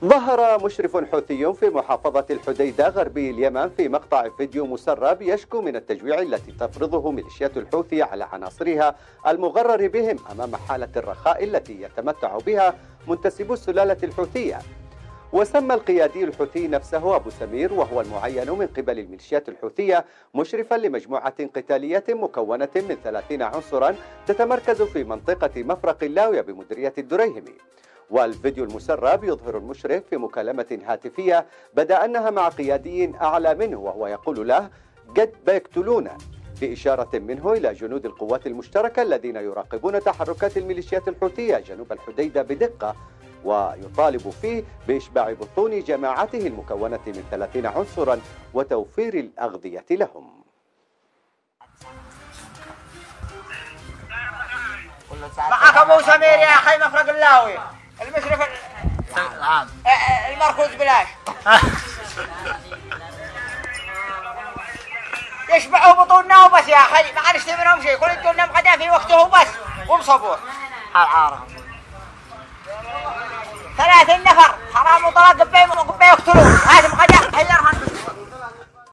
ظهر مشرف حوثي في محافظة الحديدة غربي اليمن في مقطع فيديو مسرب يشكو من التجويع التي تفرضه ميليشيات الحوثي على عناصرها المغرر بهم أمام حالة الرخاء التي يتمتع بها منتسبو السلالة الحوثية. وسمى القيادي الحوثي نفسه أبو سمير، وهو المعين من قبل الميليشيات الحوثية، مشرفا لمجموعة قتالية مكونة من 30 عنصرا تتمركز في منطقة مفرق اللاوية بمديرية الدريهمي. والفيديو المسرب يظهر المشرف في مكالمة هاتفية بدأ أنها مع قيادي أعلى منه، وهو يقول له قد بيقتلونا، في إشارة منه إلى جنود القوات المشتركة الذين يراقبون تحركات الميليشيات الحوثية جنوب الحديدة بدقة، ويطالب فيه بإشباع بطون جماعته المكونة من 30 عنصرا وتوفير الأغذية لهم. معك ابو سمير يا اخي مفرق اللاوي المشرف العام المركوز بلاش يشبعوا بطوننا وبس يا اخي، ما عاد نشتري منهم شيء، كل يدولنا غدا في وقته بس وبصبور العارة 30 نفر حرام وطلاق قبي يقتلون.